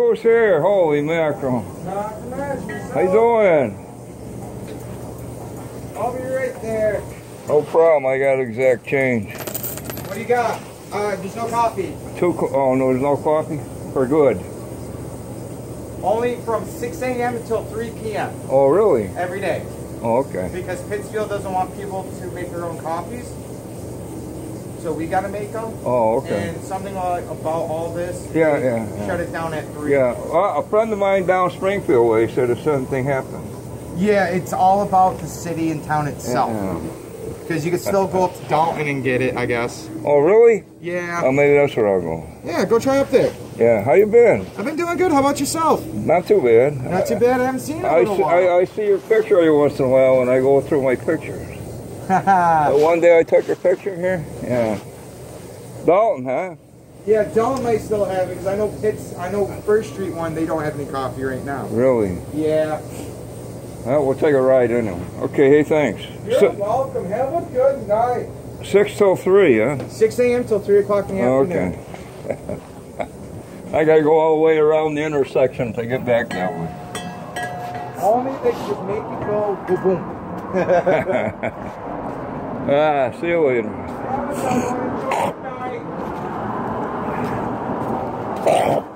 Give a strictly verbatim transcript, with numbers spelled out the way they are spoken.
Joe's here. Holy mackerel. How you doing? I'll be right there. No problem. I got exact change. What do you got? Uh, there's no coffee. Two. Co oh no, there's no coffee. For good. Only from six A M until three P M Oh really? every day. Oh okay. Because Pittsfield doesn't want people to make their own coffees, so we got to make them. Oh okay. And something like about all this. Yeah, yeah, yeah. Shut it down at three. Yeah. Well, a friend of mine down Springfield way said the same thing happened. Yeah, it's all about the city and town itself. Yeah. Because you can still go up to Dalton and get it, I guess. Oh really? Yeah. Oh, maybe that's where I'll go. Yeah, go try up there. Yeah. How you been? I've been doing good. How about yourself? Not too bad. Not too bad. I haven't seen you in a I little see, while. I, I see your picture every once in a while when I go through my pictures. Uh, one day I took your picture here. Yeah. Dalton, huh? Yeah, Dalton might still have it because I know Pitts. I know First Street one. They don't have any coffee right now. Really? Yeah. Well, we'll take a ride in them. Okay, hey, thanks. You're Si welcome. Have a good night. Six till three, huh? six A M till three o'clock in the afternoon. Okay. I gotta go all the way around the intersection to get back that way. Only they just make you go boom boom. Ah, see you later. Have a good night.